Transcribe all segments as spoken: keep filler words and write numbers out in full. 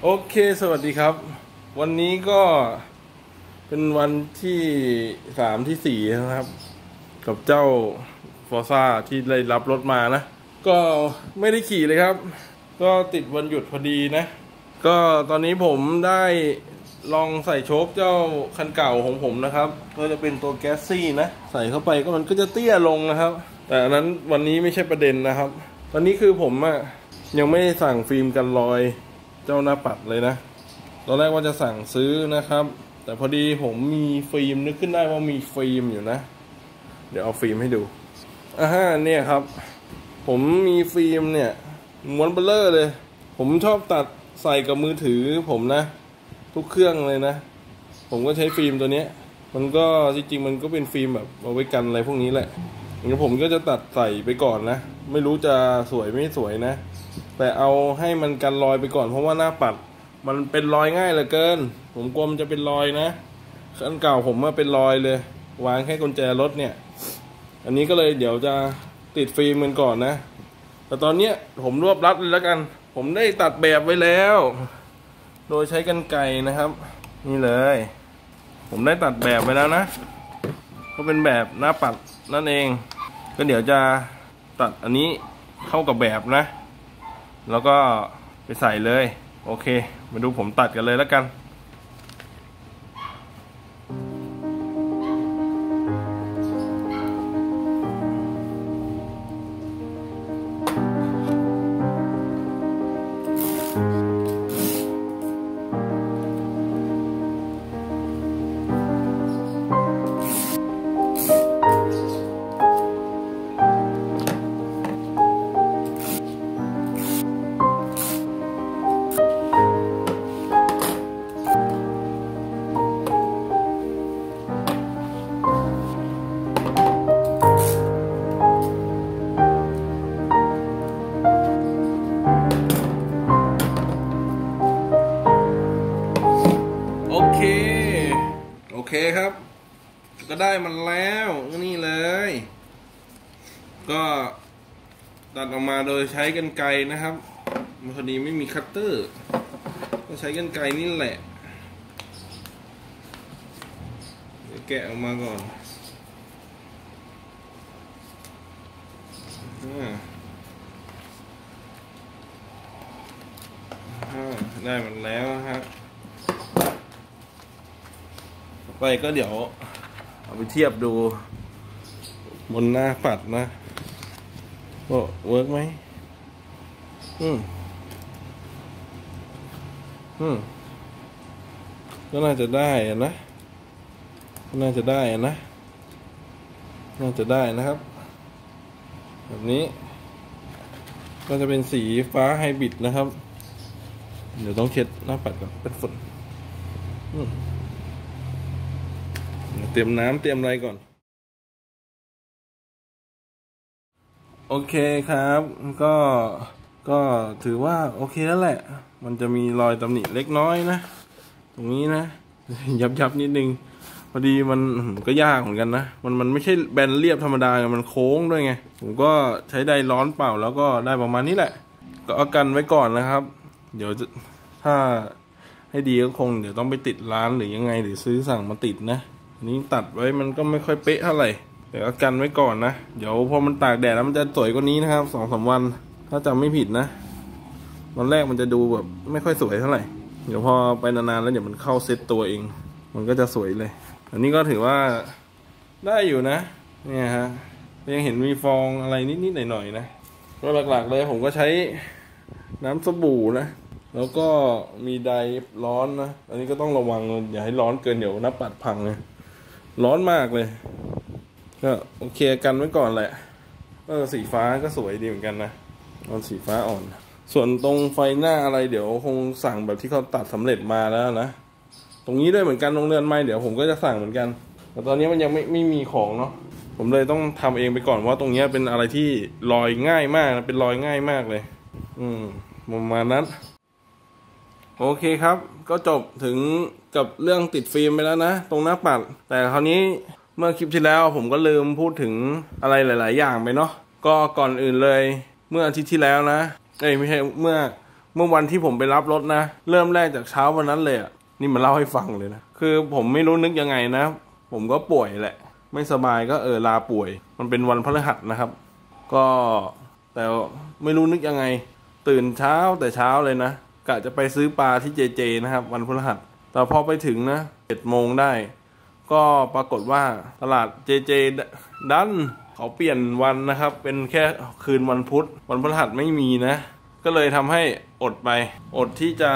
โอเคสวัสดีครับวันนี้ก็เป็นวันที่สามที่สี่นะครับกับเจ้าฟอร์ซ่าที่ได้รับรถมานะก็ไม่ได้ขี่เลยครับก็ติดวันหยุดพอดีนะก็ตอนนี้ผมได้ลองใส่โชคเจ้าคันเก่าของผมนะครับก็จะเป็นตัวแก๊สซี่นะใส่เข้าไปก็มันก็จะเตี้ยลงนะครับแต่อันนั้นวันนี้ไม่ใช่ประเด็นนะครับตอนนี้คือผมอะยังไม่ได้สั่งฟิล์มกันรอยเจ้าหน้าปัดเลยนะตอนแรกว่าจะสั่งซื้อนะครับแต่พอดีผมมีฟิล์มนึกขึ้นได้ว่ามีฟิล์มอยู่นะเดี๋ยวเอาฟิล์มให้ดูอ่าฮะเนี่ยครับผมมีฟิล์มเนี่ยม้วนเบลเลอร์เลยผมชอบตัดใส่กับมือถือผมนะทุกเครื่องเลยนะผมก็ใช้ฟิล์มตัวนี้มันก็จริงๆมันก็เป็นฟิล์มแบบเอาไว้กันอะไรพวกนี้แหละงั้นผมก็จะตัดใส่ไปก่อนนะไม่รู้จะสวยไม่สวยนะแต่เอาให้มันกันรอยไปก่อนเพราะว่าหน้าปัดมันเป็นรอยง่ายเหลือเกินผมกลัวมันจะเป็นรอยนะคันเก่าผมมาเป็นรอยเลยวางแค่กุญแจรถเนี่ยอันนี้ก็เลยเดี๋ยวจะติดฟิล์มมันก่อนนะแต่ตอนนี้ผมรวบรัดเลยแล้วกันผมได้ตัดแบบไว้แล้วโดยใช้กรรไกรนะครับนี่เลยผมได้ตัดแบบไว้แล้วนะก็เป็นแบบหน้าปัดนั่นเองก็เดี๋ยวจะตัดอันนี้เข้ากับแบบนะแล้วก็ไปใส่เลยโอเคมาดูผมตัดกันเลยแล้วกันโอเคโอเคครับก็ได้มันแล้วนี่เลยก็ตัดออกมาโดยใช้กรรไกรนะครับพอดีไม่มีคัตเตอร์ก็ใช้กรรไกรนี่แหละเดี๋ยวแกะออกมาก่อนได้มันแล้วฮะไปก็เดี๋ยวเอาไปเทียบดูบนหน้าปัดนะว่าเวิร์กไหมอืมอืมก็น่าจะได้นะน่าจะได้นะน่าจะได้นะครับแบบนี้ก็จะเป็นสีฟ้าไฮบริดนะครับเดี๋ยวต้องเช็ดหน้าปัดก่อนเป็นฝุ่นเตรียมน้ำเตรียมอะไรก่อนโอเคครับก็ก็ถือว่าโอเคแล้วแหละมันจะมีรอยตำหนิเล็กน้อยนะตรงนี้นะยับยับนิดนึงพอดีมันก็ยากเหมือนกันนะมันมันไม่ใช่แบนเรียบธรรมดามันโค้งด้วยไงผมก็ใช้ไดร้อนเป่าแล้วก็ได้ประมาณนี้แหละก็เอากันไว้ก่อนนะครับเดี๋ยวจะถ้าให้ดีก็คงเดี๋ยวต้องไปติดร้านหรือยังไงหรือซื้อสั่งมาติดนะอันนี้ตัดไว้มันก็ไม่ค่อยเป๊ะเท่าไหร่เดี๋ยวเอากันไว้ก่อนนะเดี๋ยวพอมันตากแดดแล้วมันจะสวยกว่านี้นะครับสองสามวันถ้าจำไม่ผิดนะวันแรกมันจะดูแบบไม่ค่อยสวยเท่าไหร่เดี๋ยวพอไปนานๆแล้วเดี๋ยวมันเข้าเซตตัวเองมันก็จะสวยเลยอันนี้ก็ถือว่าได้อยู่นะเนี่ยฮะยังเห็นมีฟองอะไรนิดๆหน่อยๆนะก็หลักๆเลยผมก็ใช้น้ำสบู่นะแล้วก็มีไดร้อนนะอันนี้ก็ต้องระวังอย่าให้ร้อนเกินเดี๋ยวหน้าปัดพังเลยร้อนมากเลยก็โอเคกันไว้ก่อนแหละเออสีฟ้าก็สวยดีเหมือนกันนะเอาสีฟ้าอ่อนส่วนตรงไฟหน้าอะไรเดี๋ยวคงสั่งแบบที่เขาตัดสำเร็จมาแล้วนะตรงนี้ด้วยเหมือนกันตรงเรือนไม้เดี๋ยวผมก็จะสั่งเหมือนกันแต่ตอนนี้มันยังไม่ไม่มีของเนาะผมเลยต้องทำเองไปก่อนว่าตรงนี้เป็นอะไรที่ลอยง่ายมากนะเป็นรอยง่ายมากเลยอืมประมาณนั้นโอเคครับก็จบถึงกับเรื่องติดฟิล์มไปแล้วนะตรงหน้าปัดแต่คราวนี้เมื่อคลิปที่แล้วผมก็ลืมพูดถึงอะไรหลายๆอย่างไปเนาะก็ก่อนอื่นเลยเมื่ออาทิตย์ที่แล้วนะเอ้ยไม่ใช่เมื่อเมื่อวันที่ผมไปรับรถนะเริ่มแรกจากเช้าวันนั้นเลยอ่ะนี่มาเล่าให้ฟังเลยนะคือผมไม่รู้นึกยังไงนะผมก็ป่วยแหละไม่สบายก็เออลาป่วยมันเป็นวันพฤหัสนะครับก็แต่ไม่รู้นึกยังไงตื่นเช้าแต่เช้าเลยนะกะจะไปซื้อปลาที่เจเจนะครับวันพฤหัสแต่พอไปถึงนะเจ็ดโมงได้ก็ปรากฏว่าตลาดเจเจดันเขาเปลี่ยนวันนะครับเป็นแค่คืนวันพุธวันพฤหัสไม่มีนะก็เลยทำให้อดไปอดที่จะ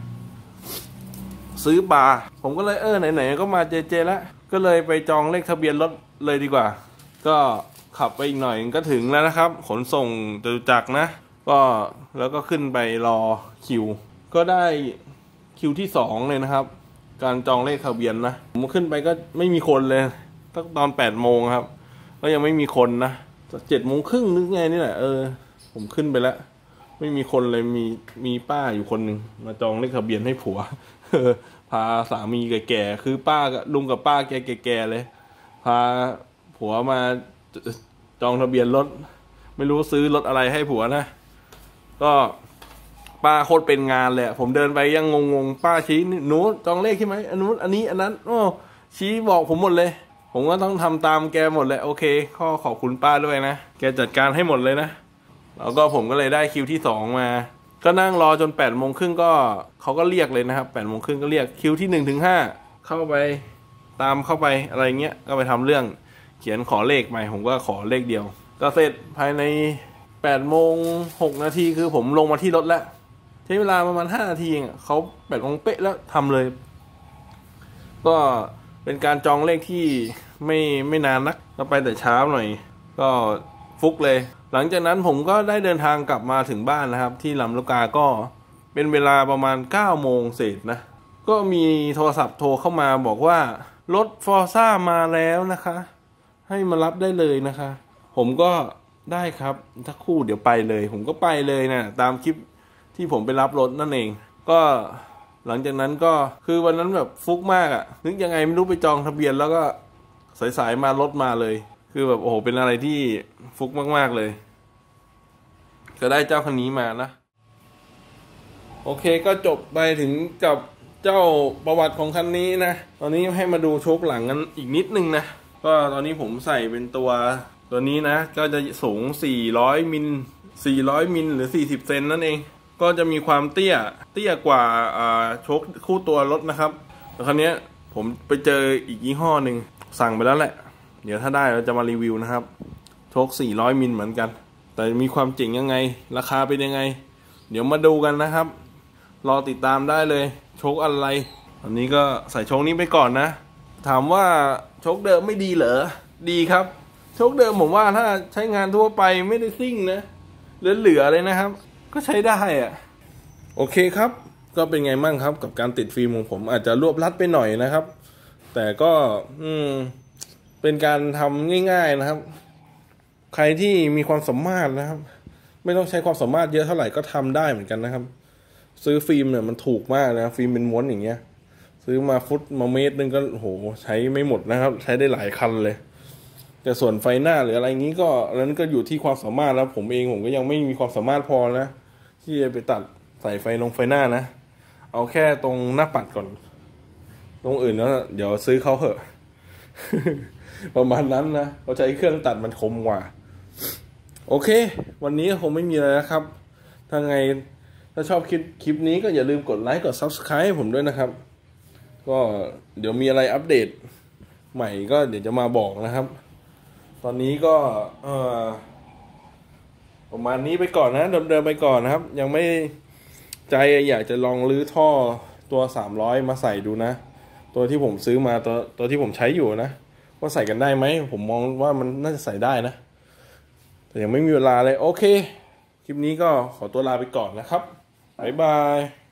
ซื้อปลาผมก็เลยเออไหนๆก็มาเจเจแล้วก็เลยไปจองเลขทะเบียนรถเลยดีกว่าก็ขับไปอีกหน่อยก็ถึงแล้วนะครับขนส่งจตุจักรนะก็แล้วก็ขึ้นไปรอคิวก็ได้คิวที่สองเลยนะครับการจองเลขทะเบียนนะผมขึ้นไปก็ไม่มีคนเลยตั้งตอนแปดโมงครับก็ยังไม่มีคนนะเจ็ดโมงครึ่งนึกไงนี่แหละเออผมขึ้นไปแล้วไม่มีคนเลยมีมีป้าอยู่คนหนึ่งมาจองเลขทะเบียนให้ผัวพาสามีแก่ๆคือป้ากับลุงกับป้าแก่ๆเลยพาผัวมาจองทะเบียนรถไม่รู้ซื้อรถอะไรให้ผัวนะก็ป้าโคตรเป็นงานเลยผมเดินไปยังงงๆป้าชี้หนูจองเลขใช่ไหมอันนู้นอันนี้อันนั้นโอ้ชี้บอกผมหมดเลยผมก็ต้องทำตามแกหมดเลยโอเคข้อขอบคุณป้าด้วยนะแกจัดการให้หมดเลยนะแล้วก็ผมก็เลยได้คิวที่สองมาก็นั่งรอจนแปดโมงครึ่งก็เขาก็เรียกเลยนะครับแปดโมงครึ่งก็เรียกคิวที่หนึ่งถึงห้าเข้าไปตามเข้าไปอะไรเงี้ยก็ไปทำเรื่องเขียนขอเลขใหม่ผมก็ขอเลขเดียวก็เสร็จภายในแปดโมงหกนาทีคือผมลงมาที่รถแล้วใช้เวลาประมาณห้านาทีเองเขาแปดโมงเป๊ะแล้วทำเลยก็เป็นการจองเลขที่ไม่ไม่นานนักก็ไปแต่เช้าหน่อยก็ฟุกเลยหลังจากนั้นผมก็ได้เดินทางกลับมาถึงบ้านนะครับที่ลำลูกกาก็เป็นเวลาประมาณเก้าโมงเศษนะก็มีโทรศัพท์โทรเข้ามาบอกว่ารถฟอร์ซ่ามาแล้วนะคะให้มารับได้เลยนะคะผมก็ได้ครับสักครู่เดี๋ยวไปเลยผมก็ไปเลยนะตามคลิปที่ผมไปรับรถนั่นเองก็หลังจากนั้นก็คือวันนั้นแบบฟุกมากอะ่ะนึกยังไงไม่รู้ไปจองทะเบียนแล้วก็สายๆมารถมาเลยคือแบบโอ้โหเป็นอะไรที่ฟุกมากๆเลยก็ได้เจ้าคันนี้มานะโอเคก็จบไปถึงกับเจ้าประวัติของคันนี้นะตอนนี้ให้มาดูโชคหลังกันอีกนิดนึงนะก็ตอนนี้ผมใส่เป็นตัวตัวนี้นะก็จะสูงสี่ร้อยมิลสี่ร้อยมิลหรือสี่สิบเซนนั่นเองก็จะมีความเตี้ยเตี้ยกว่าอ่าโชคคู่ตัวรถนะครับแต่ครั้นี้ผมไปเจออีกยี่ห้อหนึ่งสั่งไปแล้วแหละเดี๋ยวถ้าได้เราจะมารีวิวนะครับโชคสี่ร้อยมิลเหมือนกันแต่มีความเจ๋งยังไงราคาเป็นยังไงเดี๋ยวมาดูกันนะครับรอติดตามได้เลยโชคอะไรอันนี้ก็ใส่โชคนี้ไปก่อนนะถามว่าโชคเดิมไม่ดีเหรอดีครับโชคเดิมผมว่าถ้าใช้งานทั่วไปไม่ได้ซิ่งนะเหลือๆเลยนะครับก็ใช้ได้อะโอเคครับก็เป็นไงมั่งครับกับการติดฟิล์มของผมอาจจะรวบรัดไปหน่อยนะครับแต่ก็อืมเป็นการทำง่ายๆนะครับใครที่มีความสามารถนะครับไม่ต้องใช้ความสามารถเยอะเท่าไหร่ก็ทำได้เหมือนกันนะครับซื้อฟิล์มเนี่ยมันถูกมากนะฟิล์มเป็นม้วนอย่างเงี้ยซื้อมาฟุตมาเมตรนึงก็โหใช้ไม่หมดนะครับใช้ได้หลายคันเลยแต่ส่วนไฟหน้าหรืออะไรงี้ก็นั้นก็อยู่ที่ความสามารถแล้วผมเองผมก็ยังไม่มีความสามารถพอนะที่จะไปตัดใส่ไฟลงไฟหน้านะเอาแค่ตรงหน้าปัดก่อนตรงอื่นแล้วเดี๋ยวซื้อเขาเถอะ ประมาณนั้นนะเขาใช้เครื่องตัดมันคมกว่าโอเควันนี้คงไม่มีอะไรนะครับ ถ้าไงถ้าชอบคลิปคลิปนี้ก็อย่าลืมกดไลค์กด ซับสไครบ์ ให้ผมด้วยนะครับก็เดี๋ยวมีอะไรอัปเดตใหม่ก็เดี๋ยวจะมาบอกนะครับตอนนี้ก็เอ่อประมาณนี้ไปก่อนนะเดิมๆไปก่อนนะครับยังไม่ใจอยากจะลองรื้อท่อตัวสามร้อยมาใส่ดูนะตัวที่ผมซื้อมาตัวตัวที่ผมใช้อยู่นะว่าใส่กันได้ไหมผมมองว่ามันน่าจะใส่ได้นะแต่ยังไม่มีเวลาเลยโอเคคลิปนี้ก็ขอตัวลาไปก่อนนะครับบ๊ายบาย